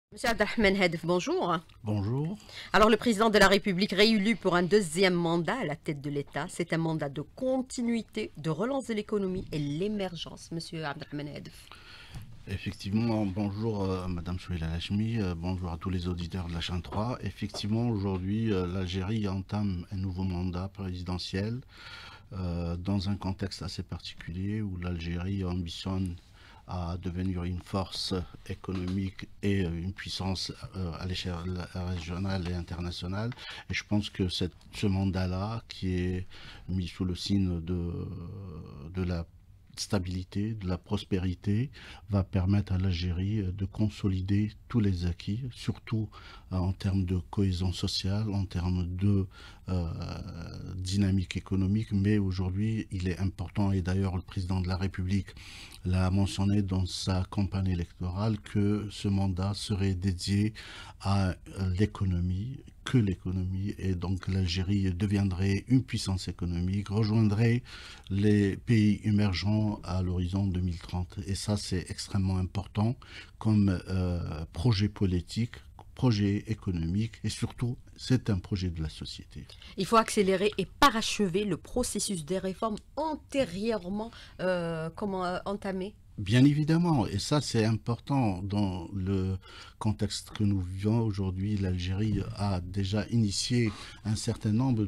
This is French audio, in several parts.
Monsieur Abdelrahman Hedef, bonjour. Bonjour. Alors, le président de la République réélu pour un deuxième mandat à la tête de l'État, c'est un mandat de continuité, de relance de l'économie et l'émergence, Monsieur Abdelrahman Hedef. Effectivement, bonjour Madame Souheila Hachmi, bonjour à tous les auditeurs de la chaîne 3. Effectivement, aujourd'hui, l'Algérie entame un nouveau mandat présidentiel dans un contexte assez particulier où l'Algérie ambitionne à devenir une force économique et une puissance à l'échelle régionale et internationale. Et je pense que ce mandat-là, qui est mis sous le signe de la stabilité, de la prospérité, va permettre à l'Algérie de consolider tous les acquis, surtout en termes de cohésion sociale, en termes de dynamique économique. Mais aujourd'hui, il est important, et d'ailleurs le président de la République l'a mentionné dans sa campagne électorale, que ce mandat serait dédié à l'économie, que l'économie, et donc l'Algérie deviendrait une puissance économique, rejoindrait les pays émergents à l'horizon 2030. Et ça, c'est extrêmement important comme projet politique, projet économique, et surtout, c'est un projet de la société. Il faut accélérer et parachever le processus des réformes antérieurement entamé. Bien évidemment, et ça c'est important dans le contexte que nous vivons aujourd'hui. L'Algérie a déjà initié un certain nombre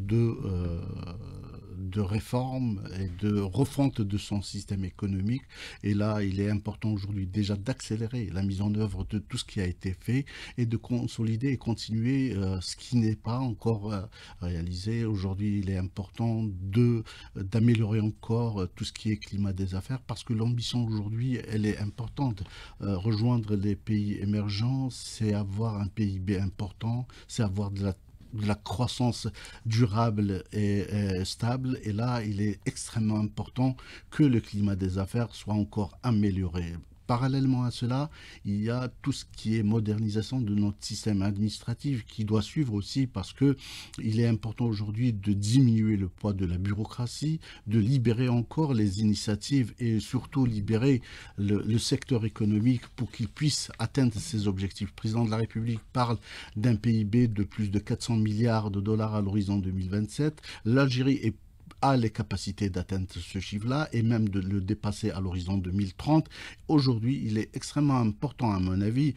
de réformes et de refonte de son système économique. Et là, il est important aujourd'hui déjà d'accélérer la mise en œuvre de tout ce qui a été fait et de consolider et continuer ce qui n'est pas encore réalisé. Aujourd'hui, il est important d'améliorer encore tout ce qui est climat des affaires, parce que l'ambition aujourd'hui, elle est importante. Rejoindre les pays émergents, c'est avoir un PIB important, c'est avoir de la croissance durable et stable. Et là, il est extrêmement important que le climat des affaires soit encore amélioré. Parallèlement à cela, il y a tout ce qui est modernisation de notre système administratif qui doit suivre aussi, parce que il est important aujourd'hui de diminuer le poids de la bureaucratie, de libérer encore les initiatives et surtout libérer le secteur économique pour qu'il puisse atteindre ses objectifs. Le président de la République parle d'un PIB de plus de 400 milliards de dollars à l'horizon 2027. L'Algérie a les capacités d'atteindre ce chiffre-là et même de le dépasser à l'horizon 2030. Aujourd'hui, il est extrêmement important, à mon avis,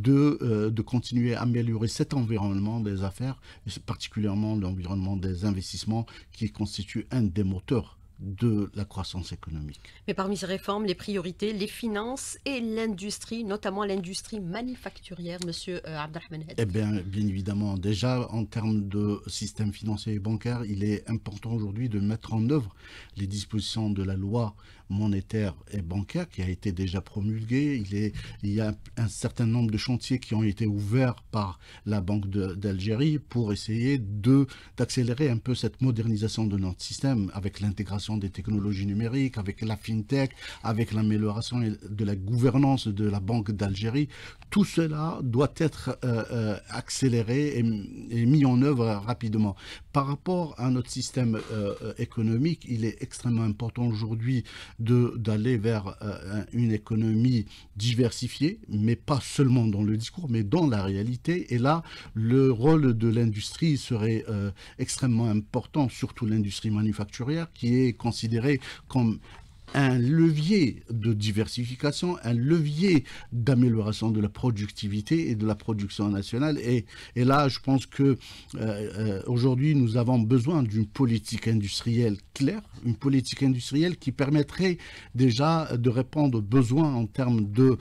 de continuer à améliorer cet environnement des affaires, et particulièrement l'environnement des investissements, qui constitue un des moteurs de la croissance économique. Mais parmi ces réformes, les priorités, les finances et l'industrie, notamment l'industrie manufacturière, Monsieur Abdelrahman Hedef. Eh bien, bien évidemment, déjà en termes de système financier et bancaire, il est important aujourd'hui de mettre en œuvre les dispositions de la loi monétaire et bancaire qui a été déjà promulguée. Il y a un certain nombre de chantiers qui ont été ouverts par la Banque d'Algérie pour essayer d'accélérer un peu cette modernisation de notre système, avec l'intégration des technologies numériques, avec la fintech, avec l'amélioration de la gouvernance de la Banque d'Algérie. Tout cela doit être accéléré et mis en œuvre rapidement. Par rapport à notre système économique, il est extrêmement important aujourd'hui d'aller vers une économie diversifiée, mais pas seulement dans le discours, mais dans la réalité. Et là, le rôle de l'industrie serait extrêmement important, surtout l'industrie manufacturière, qui est considérée comme un levier de diversification, un levier d'amélioration de la productivité et de la production nationale. Et là, je pense que aujourd'hui, nous avons besoin d'une politique industrielle claire, une politique industrielle qui permettrait déjà de répondre aux besoins en termes de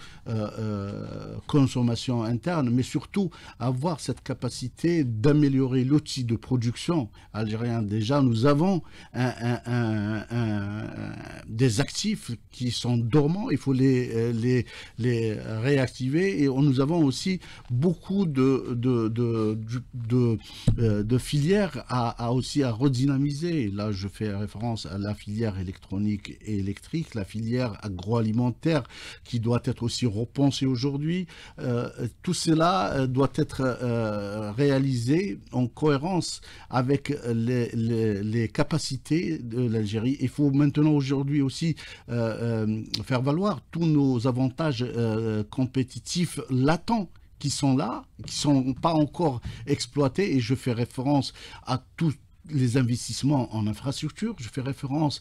consommation interne, mais surtout avoir cette capacité d'améliorer l'outil de production algérien. Déjà, nous avons des actifs qui sont dormants, il faut les réactiver, et nous avons aussi beaucoup de filières à redynamiser. Là, je fais référence à la filière électronique et électrique, la filière agroalimentaire qui doit être aussi repensée aujourd'hui. Tout cela doit être réalisé en cohérence avec les capacités de l'Algérie. Il faut maintenant aujourd'hui aussi faire valoir tous nos avantages compétitifs latents qui sont là, qui ne sont pas encore exploités, et je fais référence à tous les investissements en infrastructure, je fais référence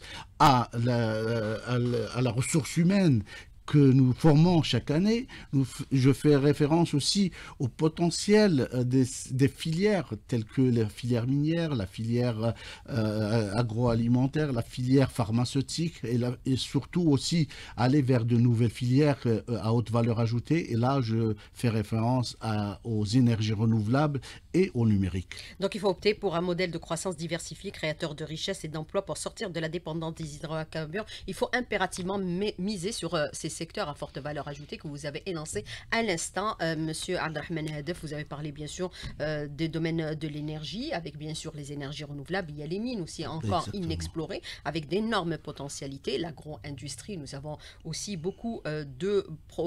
à la ressource humaine que nous formons chaque année. Je fais référence aussi au potentiel des filières telles que la filière minière, la filière agroalimentaire, la filière pharmaceutique et surtout aussi aller vers de nouvelles filières à haute valeur ajoutée. Et là, je fais référence aux énergies renouvelables et au numérique. Donc, il faut opter pour un modèle de croissance diversifié, créateur de richesses et d'emplois pour sortir de la dépendance des hydrocarbures. Il faut impérativement miser sur ces secteurs à forte valeur ajoutée que vous avez énoncé à l'instant. Monsieur Abdelrahmane Hadef, vous avez parlé bien sûr des domaines de l'énergie, avec bien sûr les énergies renouvelables. Il y a les mines aussi encore inexplorées, avec d'énormes potentialités. L'agro-industrie, nous avons aussi beaucoup de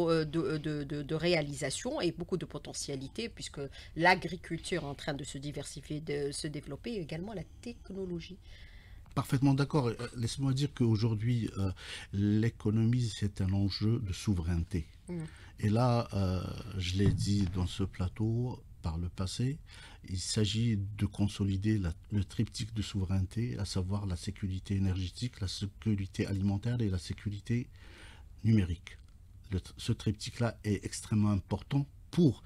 réalisations et beaucoup de potentialités, puisque l'agriculture est en train de se diversifier, de se développer, et également la technologie. Parfaitement d'accord. Laisse-moi dire qu'aujourd'hui, l'économie, c'est un enjeu de souveraineté. Et là, je l'ai dit dans ce plateau par le passé, il s'agit de consolider le triptyque de souveraineté, à savoir la sécurité énergétique, la sécurité alimentaire et la sécurité numérique. Ce triptyque-là est extrêmement important pour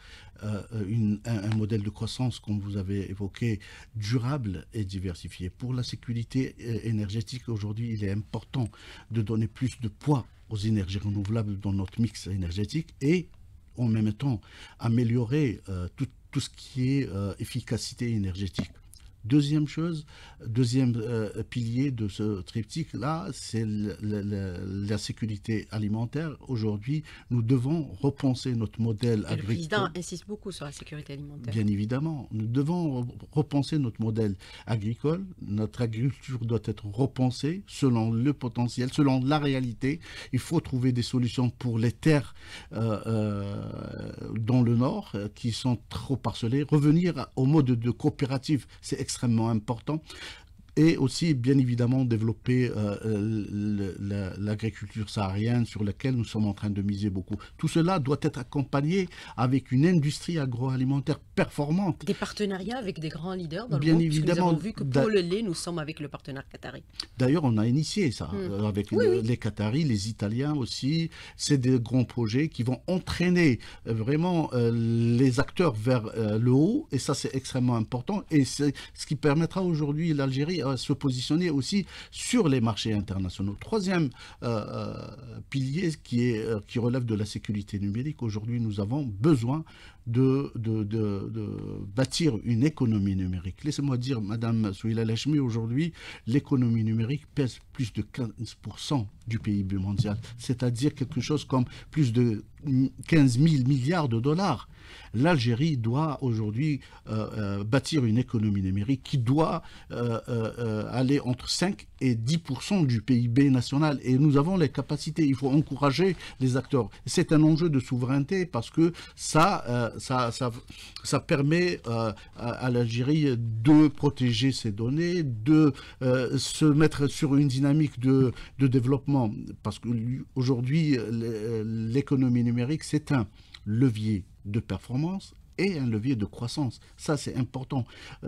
un modèle de croissance, comme vous avez évoqué, durable et diversifié. Pour la sécurité énergétique, aujourd'hui, il est important de donner plus de poids aux énergies renouvelables dans notre mix énergétique et en même temps améliorer tout ce qui est efficacité énergétique. Deuxième chose, deuxième pilier de ce triptyque-là, c'est la sécurité alimentaire. Aujourd'hui, nous devons repenser notre modèle agricole. Le président insiste beaucoup sur la sécurité alimentaire. Bien évidemment, nous devons repenser notre modèle agricole. Notre agriculture doit être repensée selon le potentiel, selon la réalité. Il faut trouver des solutions pour les terres dans le nord qui sont trop parcellées. Revenir au mode de coopérative, c'est extrêmement important. Et aussi, bien évidemment, développer l'agriculture saharienne sur laquelle nous sommes en train de miser beaucoup. Tout cela doit être accompagné avec une industrie agroalimentaire performante. Des partenariats avec des grands leaders dans bien le monde, évidemment, nous avons vu que pour le lait, nous sommes avec le partenaire qatari. D'ailleurs, on a initié ça avec les Qataris, les Italiens aussi. C'est des grands projets qui vont entraîner vraiment les acteurs vers le haut. Et ça, c'est extrêmement important. Et c'est ce qui permettra aujourd'hui l'Algérie à se positionner aussi sur les marchés internationaux. Troisième pilier qui relève de la sécurité numérique. Aujourd'hui, nous avons besoin de bâtir une économie numérique. Laissez-moi dire, Madame Souila Lachmi, aujourd'hui, l'économie numérique pèse plus de 15% du PIB mondial, c'est-à-dire quelque chose comme plus de 15 000 milliards de dollars. L'Algérie doit aujourd'hui bâtir une économie numérique qui doit aller entre 5 et 10% du PIB national. Et nous avons les capacités. Il faut encourager les acteurs. C'est un enjeu de souveraineté parce que ça permet à l'Algérie de protéger ses données, de se mettre sur une dynamique de développement. Parce qu'aujourd'hui, l'économie numérique, c'est un levier de performance et un levier de croissance. Ça, c'est important.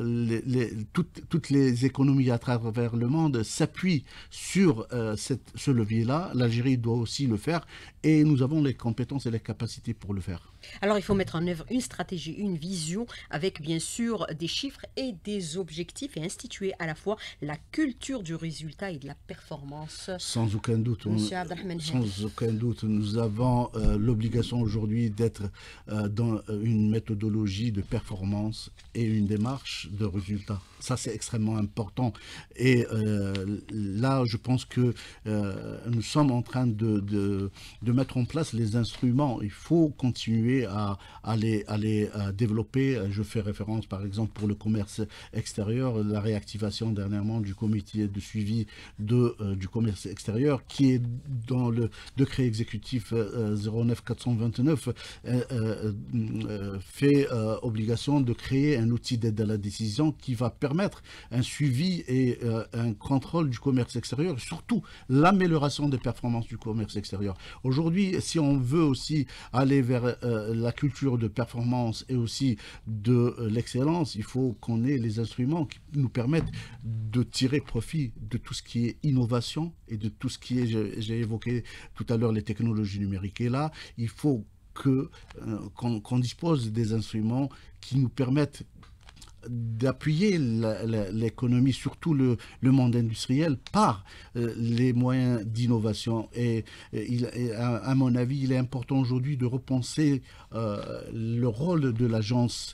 Toutes les économies à travers le monde s'appuient sur ce levier-là. L'Algérie doit aussi le faire et nous avons les compétences et les capacités pour le faire. Alors, il faut mettre en œuvre une stratégie, une vision avec bien sûr des chiffres et des objectifs et instituer à la fois la culture du résultat et de la performance. Sans aucun doute. Sans aucun doute. Nous avons l'obligation aujourd'hui d'être dans une méthodologie de performance et une démarche de résultat. Ça, c'est extrêmement important. Et là, je pense que nous sommes en train de mettre en place les instruments. Il faut continuer à les développer. Je fais référence, par exemple, pour le commerce extérieur, la réactivation dernièrement du comité de suivi du commerce extérieur, qui est dans le décret exécutif 09 429, fait obligation de créer un outil d'aide à la décision qui va permettre un suivi et un contrôle du commerce extérieur, et surtout l'amélioration des performances du commerce extérieur. Aujourd'hui, si on veut aussi aller vers la culture de performance et aussi de l'excellence, il faut qu'on ait les instruments qui nous permettent de tirer profit de tout ce qui est innovation et de tout ce qui est, j'ai évoqué tout à l'heure, les technologies numériques. Et là, il faut qu'on dispose des instruments qui nous permettent d'appuyer l'économie, surtout le monde industriel, par les moyens d'innovation. Et à mon avis, il est important aujourd'hui de repenser le rôle de l'agence,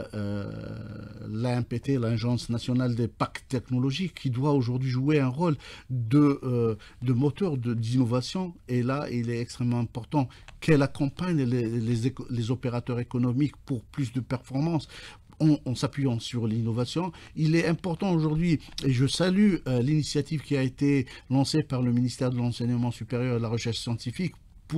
l'ANPT, l'Agence nationale des parcs technologiques, qui doit aujourd'hui jouer un rôle de moteur d'innovation. Et là, il est extrêmement important qu'elle accompagne les opérateurs économiques pour plus de performance, en s'appuyant sur l'innovation. Il est important aujourd'hui, et je salue l'initiative qui a été lancée par le ministère de l'Enseignement supérieur et de la Recherche scientifique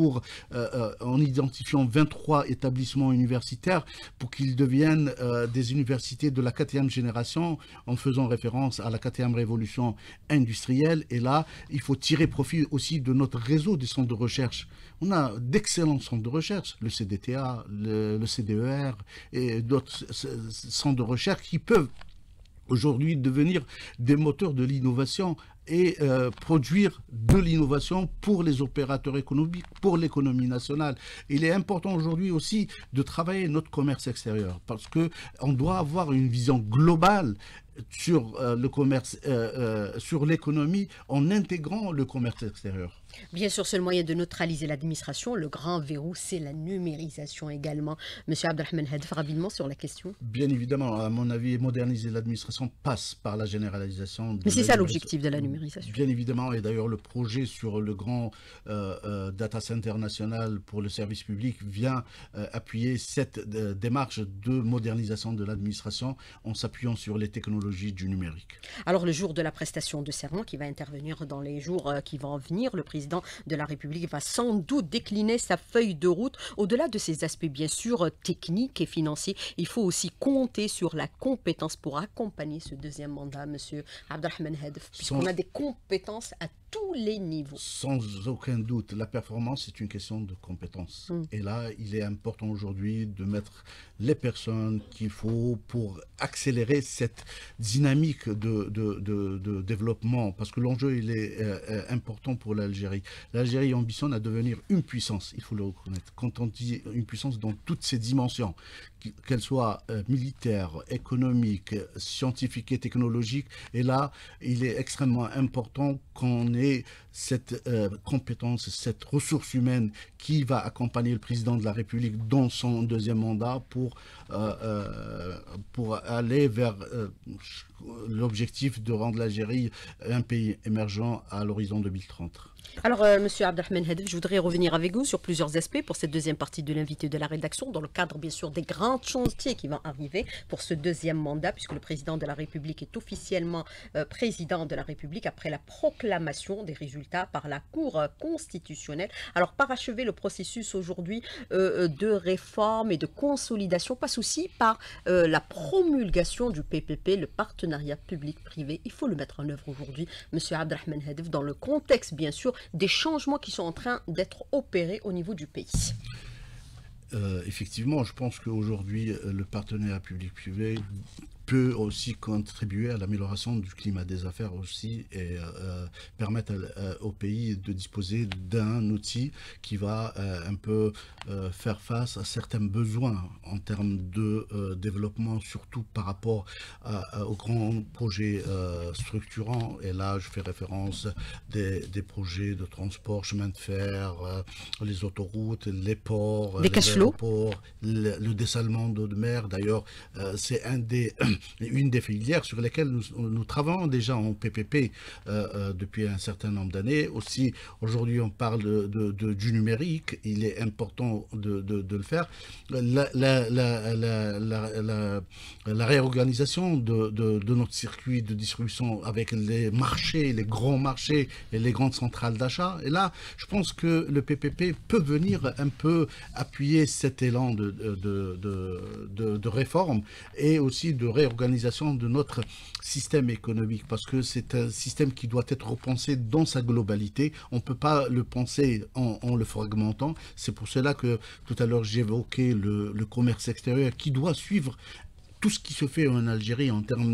en identifiant 23 établissements universitaires pour qu'ils deviennent des universités de la 4e génération, en faisant référence à la 4e révolution industrielle. Et là, il faut tirer profit aussi de notre réseau des centres de recherche. On a d'excellents centres de recherche, le CDTA, le CDER et d'autres centres de recherche qui peuvent aujourd'hui devenir des moteurs de l'innovation et produire de l'innovation pour les opérateurs économiques, pour l'économie nationale. Il est important aujourd'hui aussi de travailler notre commerce extérieur, parce qu'on doit avoir une vision globale sur le commerce, sur l'économie, en intégrant le commerce extérieur. Bien sûr, c'est le moyen de neutraliser l'administration. Le grand verrou, c'est la numérisation également. Monsieur Abdelrahmane Hedf, rapidement sur la question. Bien évidemment, à mon avis, moderniser l'administration passe par la généralisation. Mais c'est ça l'objectif de la numérisation. Bien évidemment, et d'ailleurs le projet sur le grand data center national pour le service public vient appuyer cette démarche de modernisation de l'administration en s'appuyant sur les technologies du numérique. Alors le jour de la prestation de serment qui va intervenir dans les jours qui vont venir, le président de la République va sans doute décliner sa feuille de route. Au-delà de ces aspects bien sûr techniques et financiers, il faut aussi compter sur la compétence pour accompagner ce deuxième mandat, monsieur Abdelrahmane Hedf, puisqu'on a des compétences à tous les niveaux. Sans aucun doute, la performance est une question de compétences. Et là, il est important aujourd'hui de mettre les personnes qu'il faut pour accélérer cette dynamique de développement, parce que l'enjeu, il est important pour l'Algérie. L'Algérie ambitionne à devenir une puissance, il faut le reconnaître. Quand on dit une puissance dans toutes ses dimensions, qu'elle soit militaire, économique, scientifique et technologique, et là, il est extrêmement important qu'on ait cette compétence, cette ressource humaine qui va accompagner le président de la République dans son deuxième mandat pour aller vers l'objectif de rendre l'Algérie un pays émergent à l'horizon 2030. Alors, monsieur Abdelrahmane Hedf, je voudrais revenir avec vous sur plusieurs aspects pour cette deuxième partie de l'invité de la rédaction, dans le cadre, bien sûr, des grands chantiers qui vont arriver pour ce deuxième mandat, puisque le président de la République est officiellement président de la République après la proclamation des résultats par la Cour constitutionnelle. Alors, parachever le processus aujourd'hui de réforme et de consolidation passe aussi par la promulgation du PPP, le partenariat public-privé. Il faut le mettre en œuvre aujourd'hui, monsieur Abdelrahmane Hedf, dans le contexte, bien sûr, des changements qui sont en train d'être opérés au niveau du pays. Effectivement, je pense qu'aujourd'hui, le partenariat public-privé peut aussi contribuer à l'amélioration du climat des affaires aussi et permettre au pays de disposer d'un outil qui va un peu faire face à certains besoins en termes de développement, surtout par rapport aux grands projets structurants. Et là, je fais référence des projets de transport, chemin de fer, les autoroutes, les ports, les aéroports, le dessalement d'eau de mer. D'ailleurs, c'est un des une des filières sur lesquelles nous travaillons déjà en PPP depuis un certain nombre d'années. Aussi, aujourd'hui, on parle du numérique. Il est important de le faire. La réorganisation de notre circuit de distribution avec les marchés, les grands marchés et les grandes centrales d'achat. Et là, je pense que le PPP peut venir un peu appuyer cet élan de réforme et aussi de réorganisation de notre système économique, parce que c'est un système qui doit être repensé dans sa globalité. On ne peut pas le penser en le fragmentant. C'est pour cela que tout à l'heure j'évoquais le commerce extérieur qui doit suivre tout ce qui se fait en Algérie en termes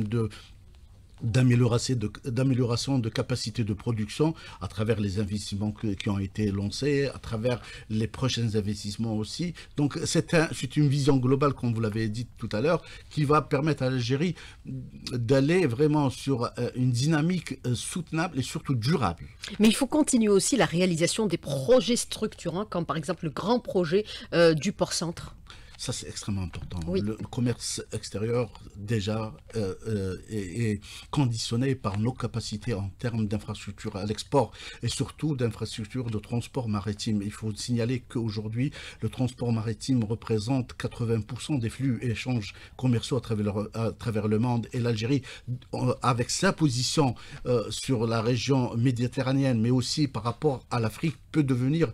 d'amélioration de capacité de production à travers les investissements qui ont été lancés, à travers les prochains investissements aussi. Donc c'est une vision globale, comme vous l'avez dit tout à l'heure, qui va permettre à l'Algérie d'aller vraiment sur une dynamique soutenable et surtout durable. Mais il faut continuer aussi la réalisation des projets structurants, comme par exemple le grand projet du port-centre. Ça, c'est extrêmement important. Oui. Le commerce extérieur, déjà, est conditionné par nos capacités en termes d'infrastructures à l'export et surtout d'infrastructures de transport maritime. Il faut signaler qu'aujourd'hui, le transport maritime représente 80% des flux et échanges commerciaux à travers le monde. Et l'Algérie, avec sa position sur la région méditerranéenne, mais aussi par rapport à l'Afrique, peut devenir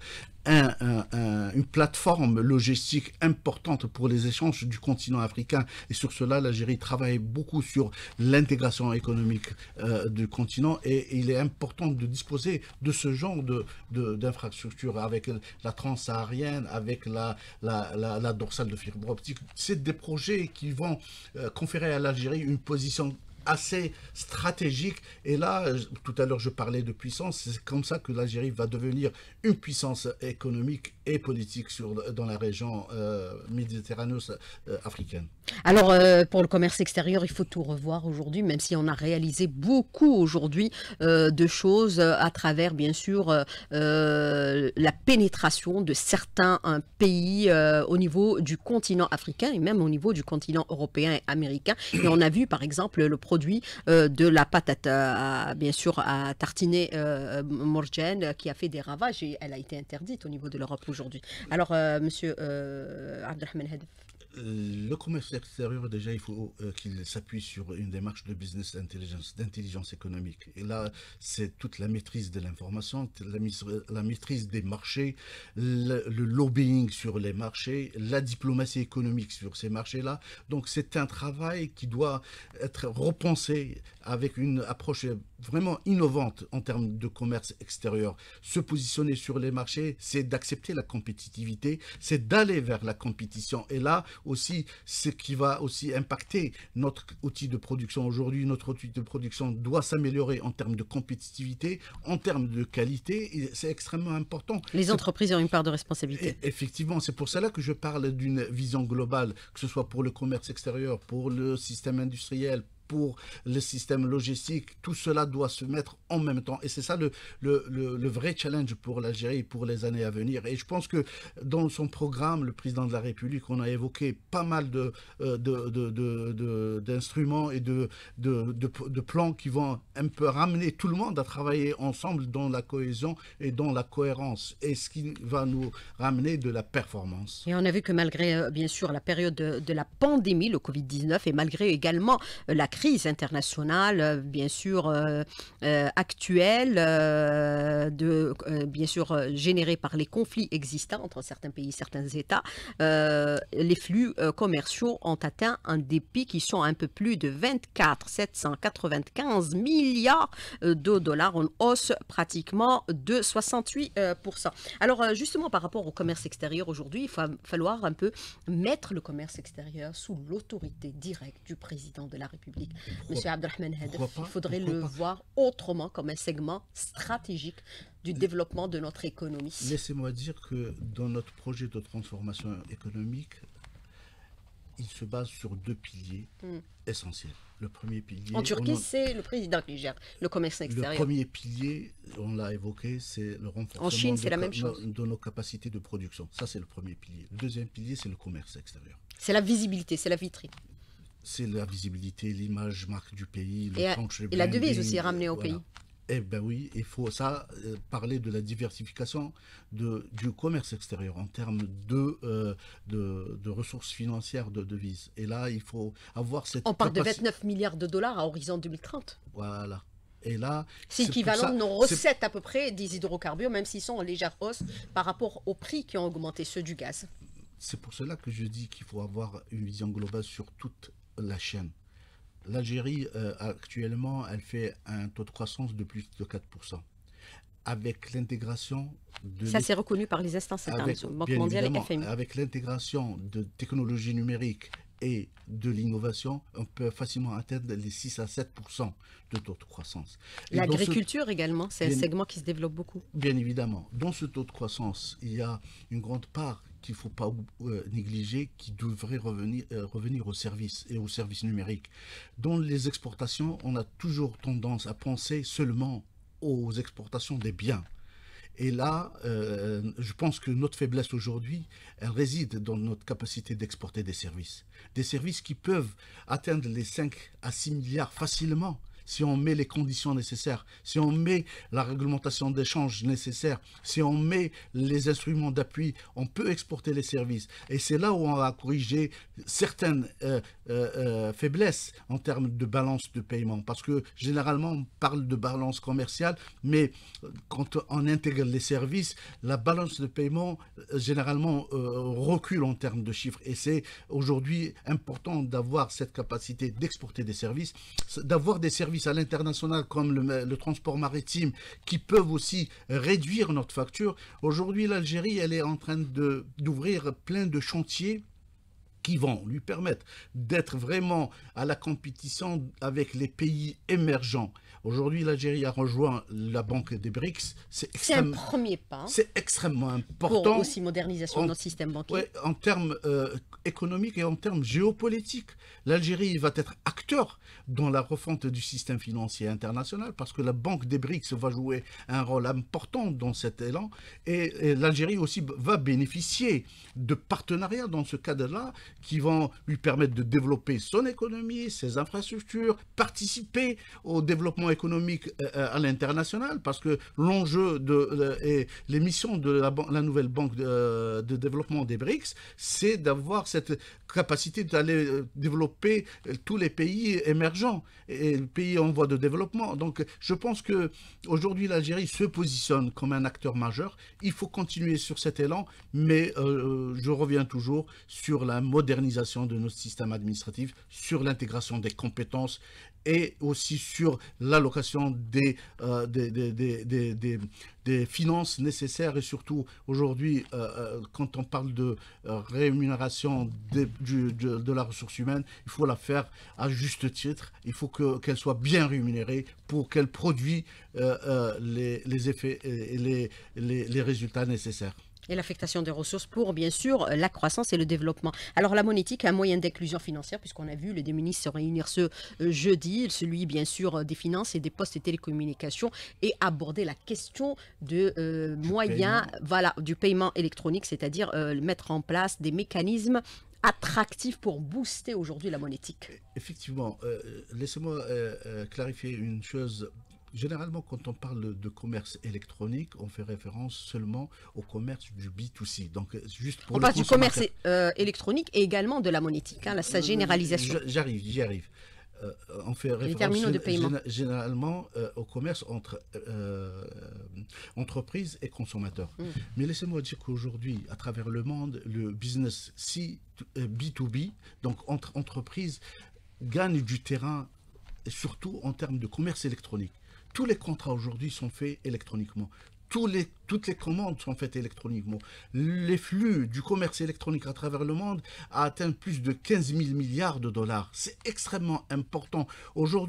une plateforme logistique importante pour les échanges du continent africain. Et sur cela, l'Algérie travaille beaucoup sur l'intégration économique du continent. Et il est important de disposer de ce genre d'infrastructures avec la transsaharienne, avec la dorsale de fibre optique. C'est des projets qui vont conférer à l'Algérie une position assez stratégique. Et là, tout à l'heure, je parlais de puissance. C'est comme ça que l'Algérie va devenir une puissance économique et politique dans la région méditerranéenne africaine. Alors, pour le commerce extérieur, il faut tout revoir aujourd'hui, même si on a réalisé beaucoup aujourd'hui de choses à travers, bien sûr, la pénétration de certains pays au niveau du continent africain et même au niveau du continent européen et américain. Et on a vu, par exemple, le produit de la pâte bien sûr, à tartiner Morjan qui a fait des ravages et elle a été interdite au niveau de l'Europe aujourd'hui. Alors, monsieur Abdelrahman Hedef. Le commerce extérieur, déjà, il faut qu'il s'appuie sur une démarche de business intelligence, d'intelligence économique. Et là, c'est toute la maîtrise de l'information, la maîtrise des marchés, le lobbying sur les marchés, la diplomatie économique sur ces marchés-là. Donc, c'est un travail qui doit être repensé avec une approche vraiment innovante en termes de commerce extérieur. Se positionner sur les marchés, c'est d'accepter la compétitivité, c'est d'aller vers la compétition. Et là, aussi, ce qui va aussi impacter notre outil de production. Aujourd'hui, notre outil de production doit s'améliorer en termes de compétitivité, en termes de qualité, c'est extrêmement important. Les entreprises ont une part de responsabilité. Et effectivement, c'est pour cela que je parle d'une vision globale, que ce soit pour le commerce extérieur, pour le système industriel, pour le système logistique, tout cela doit se mettre en même temps. Et c'est ça le vrai challenge pour l'Algérie pour les années à venir. Et je pense que dans son programme, le président de la République, on a évoqué pas mal d'instruments et de plans qui vont un peu ramener tout le monde à travailler ensemble dans la cohésion et dans la cohérence. Et ce qui va nous ramener de la performance. Et on a vu que malgré, bien sûr, la période de la pandémie, le Covid-19, et malgré également la crise internationale, bien sûr, actuelle, bien sûr, générée par les conflits existants entre certains pays et certains États, les flux commerciaux ont atteint des pics qui sont un peu plus de 24 795 milliards de dollars, en hausse pratiquement de 68%. Alors, justement, par rapport au commerce extérieur aujourd'hui, il va falloir un peu mettre le commerce extérieur sous l'autorité directe du président de la République. Monsieur Abdelrahman Hedef, il faudrait le voir autrement comme un segment stratégique du développement de notre économie. Laissez-moi dire que dans notre projet de transformation économique, il se base sur deux piliers essentiels. Le premier pilier... En Turquie, c'est le président qui gère le commerce extérieur. Le premier pilier, on l'a évoqué, c'est le renforcement en Chine, c'est la même chose. De nos capacités de production. Ça, c'est le premier pilier. Le deuxième pilier, c'est le commerce extérieur. C'est la visibilité, c'est la vitrine. C'est la visibilité, l'image marque du pays, le Et, country et la devise branding, aussi est ramenée au pays. voilà. Eh ben oui, il faut ça parler de la diversification du commerce extérieur en termes de ressources financières, de devises. Et là, il faut avoir cette On parle de capacité. 29 milliards de dollars à horizon 2030. Voilà. Et là, C'est c'est pour équivalent de ça, nos c'est recettes à peu près des hydrocarbures, même s'ils sont en légère hausse par rapport aux prix qui ont augmenté, ceux du gaz. c'est pour cela que je dis qu'il faut avoir une vision globale sur toute la chaîne. L'Algérie, actuellement, elle fait un taux de croissance de plus de 4%. Avec l'intégration de Ça, c'est reconnu par les instances avec, internationales, Banque bien mondiale et évidemment, FMI. avec l'intégration de technologies numériques et de l'innovation, on peut facilement atteindre les 6 à 7% de taux de croissance. Et dans ce, L'agriculture également, c'est un bien, segment qui se développe beaucoup. bien évidemment, dans ce taux de croissance, il y a une grande part qu'il ne faut pas négliger, qui devrait revenir aux services et aux services numériques. Dans les exportations, on a toujours tendance à penser seulement aux exportations des biens. Et là, je pense que notre faiblesse aujourd'hui, elle réside dans notre capacité d'exporter des services. Des services qui peuvent atteindre les 5 à 6 milliards facilement si on met les conditions nécessaires, si on met la réglementation d'échange nécessaire, si on met les instruments d'appui, on peut exporter les services. Et c'est là où on va corriger certaines faiblesses en termes de balance de paiement. Parce que généralement, on parle de balance commerciale, mais quand on intègre les services, la balance de paiement généralement recule en termes de chiffres. Et c'est aujourd'hui important d'avoir cette capacité d'exporter des services, d'avoir des services à l'international comme le transport maritime qui peuvent aussi réduire notre facture. Aujourd'hui, l'Algérie, elle est en train d'ouvrir plein de chantiers qui vont lui permettre d'être vraiment à la compétition avec les pays émergents. Aujourd'hui, l'Algérie a rejoint la banque des BRICS. C'est un premier pas C'est extrêmement pour important aussi modernisation de notre système bancaire. ouais, en termes économiques et en termes géopolitiques. L'Algérie va être acteur dans la refonte du système financier international parce que la banque des BRICS va jouer un rôle important dans cet élan et l'Algérie aussi va bénéficier de partenariats dans ce cadre-là qui vont lui permettre de développer son économie, ses infrastructures, participer au développement économique à l'international parce que l'enjeu et les missions de la nouvelle banque de développement des BRICS, c'est d'avoir cette capacité d'aller développer tous les pays émergents et les pays en voie de développement. Donc je pense que aujourd'hui l'Algérie se positionne comme un acteur majeur. Il faut continuer sur cet élan, mais je reviens toujours sur la modernisation de notre système administratif, sur l'intégration des compétences et aussi sur l'allocation des finances nécessaires et surtout aujourd'hui quand on parle de rémunération de la ressource humaine, il faut la faire à juste titre, il faut qu'elle soit bien rémunérée pour qu'elle produise les effets et les résultats nécessaires. Et l'affectation des ressources pour, bien sûr, la croissance et le développement. Alors, la monétique est un moyen d'inclusion financière, puisqu'on a vu les deux ministres se réunir ce jeudi, celui, bien sûr, des finances et des postes et télécommunications, et aborder la question de moyens, voilà, du paiement électronique, c'est-à-dire mettre en place des mécanismes attractifs pour booster aujourd'hui la monétique. Effectivement, laissez-moi clarifier une chose. Généralement, quand on parle de commerce électronique, on fait référence seulement au commerce du B2C. Donc, juste pour on parle du commerce électronique et également de la monétique, hein, sa généralisation. J'y arrive. On fait référence les terminaux de paiement. Généralement au commerce entre entreprises et consommateurs. Mais laissez-moi dire qu'aujourd'hui, à travers le monde, le business B2B, donc entre entreprises, gagne du terrain, surtout en termes de commerce électronique. Tous les contrats aujourd'hui sont faits électroniquement. Toutes les commandes sont faites électroniquement. Les flux du commerce électronique à travers le monde a atteint plus de 15 000 milliards de dollars. C'est extrêmement important. Aujourd'hui,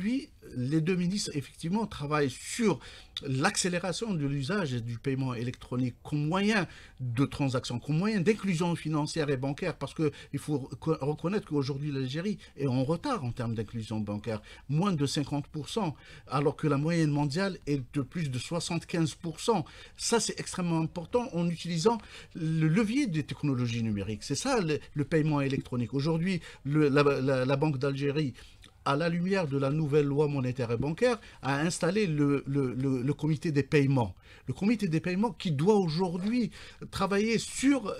les deux ministres, effectivement, travaillent sur l'accélération de l'usage du paiement électronique comme moyen de transaction, comme moyen d'inclusion financière et bancaire, parce qu'il faut reconnaître qu'aujourd'hui, l'Algérie est en retard en termes d'inclusion bancaire, moins de 50%, alors que la moyenne mondiale est de plus de 75%. Ça, c'est extrêmement important en utilisant le levier des technologies numériques. C'est ça le paiement électronique. Aujourd'hui, la Banque d'Algérie, à la lumière de la nouvelle loi monétaire et bancaire, a installé le comité des paiements. Le comité des paiements qui doit aujourd'hui travailler sur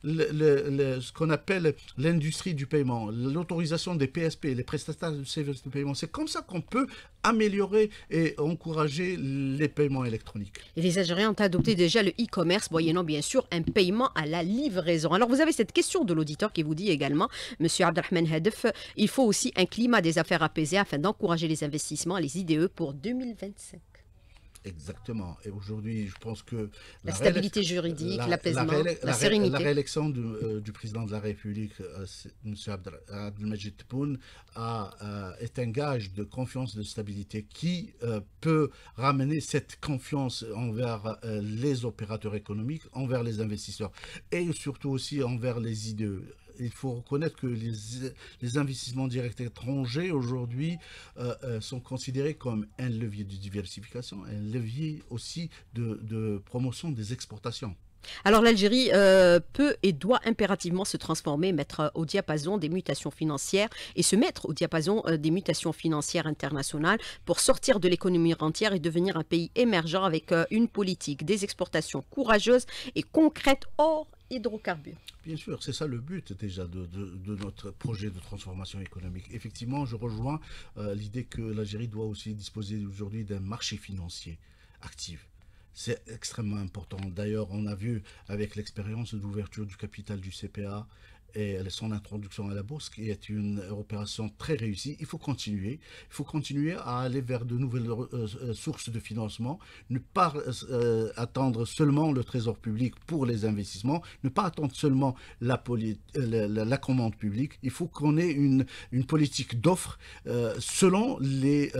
ce qu'on appelle l'industrie du paiement, l'autorisation des PSP, les prestataires de services de paiement. C'est comme ça qu'on peut améliorer et encourager les paiements électroniques. Et les Algériens ont adopté déjà le e-commerce, moyennant bien sûr un paiement à la livraison. Alors vous avez cette question de l'auditeur qui vous dit également, Monsieur Abdelrahman Hadef, il faut aussi un climat des affaires apaisé afin d'encourager les investissements et les IDE pour 2025. Exactement. Et aujourd'hui, je pense que la stabilité juridique, l'apaisement, la sérénité. La réélection du président de la République, M. Abdelmajid Tebboune, est un gage de confiance, de stabilité qui peut ramener cette confiance envers les opérateurs économiques, envers les investisseurs et surtout aussi envers les IDE. Il faut reconnaître que les investissements directs étrangers aujourd'hui sont considérés comme un levier de diversification, un levier aussi de promotion des exportations. Alors l'Algérie peut et doit impérativement se transformer, mettre au diapason des mutations financières et se mettre au diapason des mutations financières internationales pour sortir de l'économie rentière et devenir un pays émergent avec une politique des exportations courageuse et concrète hors hydrocarbures. Bien sûr, c'est ça le but déjà de notre projet de transformation économique. Effectivement, je rejoins l'idée que l'Algérie doit aussi disposer aujourd'hui d'un marché financier actif. C'est extrêmement important. D'ailleurs, on a vu avec l'expérience d'ouverture du capital du CPA et son introduction à la bourse, qui est une opération très réussie. Il faut continuer à aller vers de nouvelles sources de financement, ne pas attendre seulement le trésor public pour les investissements, ne pas attendre seulement la commande publique. Il faut qu'on ait une politique d'offre selon les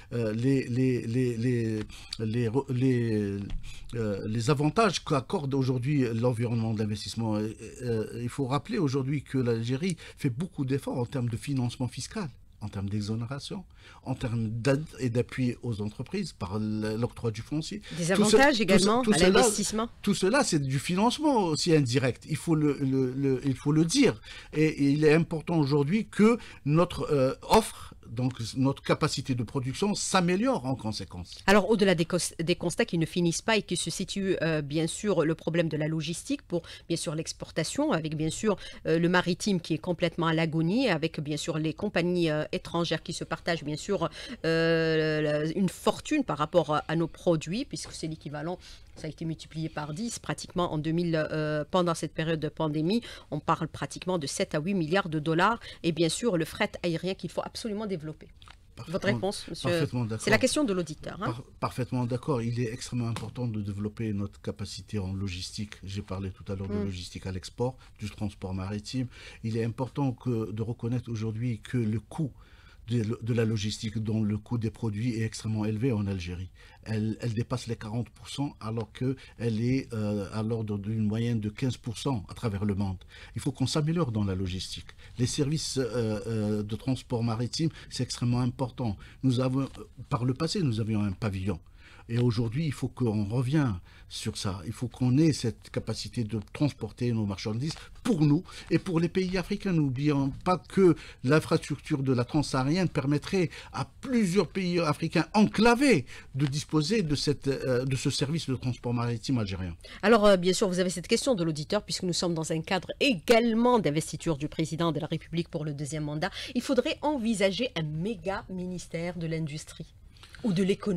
avantages qu'accorde aujourd'hui l'environnement d'investissement. Il faut rappeler aujourd'hui que l'Algérie fait beaucoup d'efforts en termes de financement fiscal, en termes d'exonération, en termes d'aide et d'appui aux entreprises par l'octroi du foncier. Des avantages également à l'investissement. Tout cela, c'est du financement aussi indirect. Il faut le dire. Et il est important aujourd'hui que notre offre, donc notre capacité de production s'améliore en conséquence. Alors au-delà des constats qui ne finissent pas et qui se situent bien sûr le problème de la logistique pour bien sûr l'exportation, avec bien sûr le maritime qui est complètement à l'agonie, avec bien sûr les compagnies étrangères qui se partagent bien sûr une fortune par rapport à nos produits, puisque c'est l'équivalent. Ça a été multiplié par 10 pratiquement en 2000, pendant cette période de pandémie. On parle pratiquement de 7 à 8 milliards de dollars. Et bien sûr, le fret aérien qu'il faut absolument développer. Votre réponse, monsieur? C'est la question de l'auditeur. Hein? Parfaitement d'accord. Il est extrêmement important de développer notre capacité en logistique. J'ai parlé tout à l'heure de logistique à l'export, du transport maritime. Il est important de reconnaître aujourd'hui que le coût de la logistique, dont le coût des produits est extrêmement élevé en Algérie. Elle dépasse les 40% alors qu'elle est à l'ordre d'une moyenne de 15% à travers le monde. Il faut qu'on s'améliore dans la logistique. Les services de transport maritime, c'est extrêmement important. Par le passé, nous avions un pavillon. Et aujourd'hui, il faut qu'on revienne sur ça. Il faut qu'on ait cette capacité de transporter nos marchandises pour nous et pour les pays africains. N'oublions pas que l'infrastructure de la transsaharienne permettrait à plusieurs pays africains enclavés de disposer de ce service de transport maritime algérien. Alors, bien sûr, vous avez cette question de l'auditeur, puisque nous sommes dans un cadre également d'investiture du président de la République pour le deuxième mandat. Il faudrait envisager un méga ministère de l'industrie ou de l'économie.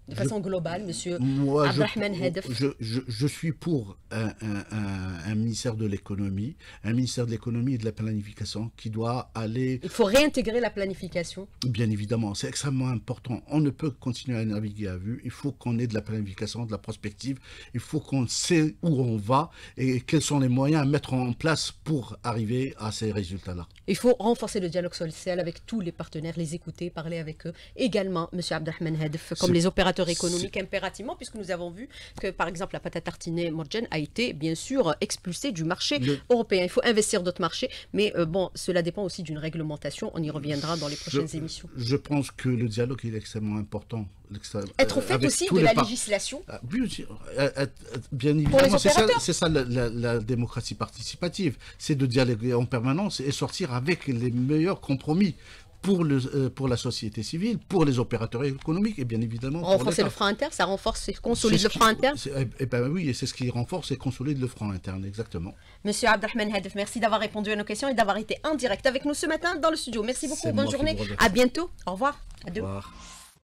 de façon globale, Monsieur Moi, Abdrahman Hedef? je suis pour un ministère de l'économie, et de la planification qui doit aller, Il faut réintégrer la planification. bien évidemment, c'est extrêmement important. On ne peut continuer à naviguer à vue. Il faut qu'on ait de la planification, de la prospective. Il faut qu'on sait où on va et quels sont les moyens à mettre en place pour arriver à ces résultats-là. Il faut renforcer le dialogue social avec tous les partenaires, les écouter, parler avec eux. Également, M. Abdrahman Hedef, comme les opérateurs économiques impérativement, puisque nous avons vu que, par exemple, la pâte à tartiner Morjan a été, bien sûr, expulsée du marché européen. Il faut investir d'autres marchés, mais bon, cela dépend aussi d'une réglementation. On y reviendra dans les prochaines émissions. Je pense que le dialogue est extrêmement important. Être au fait aussi de la législation. Bien évidemment, c'est ça la démocratie participative, c'est de dialoguer en permanence et sortir avec les meilleurs compromis pour la société civile, pour les opérateurs économiques et bien évidemment renforcer le frein interne, ça renforce et consolide le frein interne. Eh ben oui, et c'est ce qui renforce et consolide le frein interne, exactement. Monsieur Abdrahman Hedef, merci d'avoir répondu à nos questions et d'avoir été en direct avec nous ce matin dans le studio. Merci beaucoup, bonne journée, à bientôt, au revoir. Au revoir.